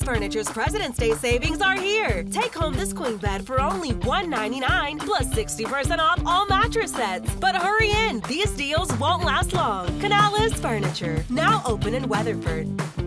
Furniture's President's Day savings are here. Take home this queen bed for only $199 plus 60% off all mattress sets. But hurry in, these deals won't last long. Canales Furniture, now open in Weatherford.